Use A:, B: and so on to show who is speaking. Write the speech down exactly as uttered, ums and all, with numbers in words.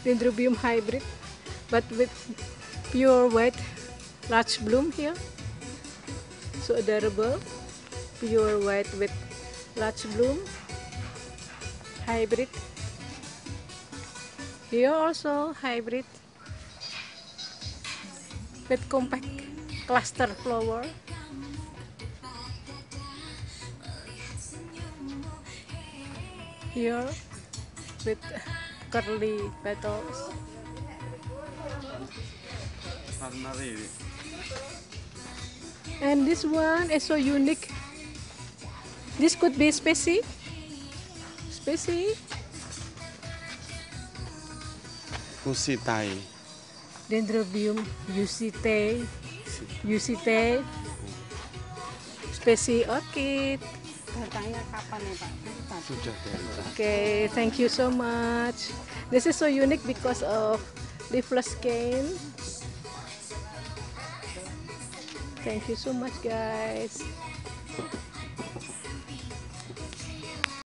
A: Dendrobium Hybrid, but with pure white large bloom here. So adorable, pure white with large bloom hybrid. Here also hybrid with compact cluster flower. Here with curly petals. And this one is so unique. This could be species. Species.
B: Usitae.
A: Dendrobium usitae. Usitae. Spesies orchid.
C: Datangnya kapan ya Pak? Cepat.
B: Sudah dari
A: Okay, thank you so much. This is so unique because of leafless cane. Thank you so much, guys.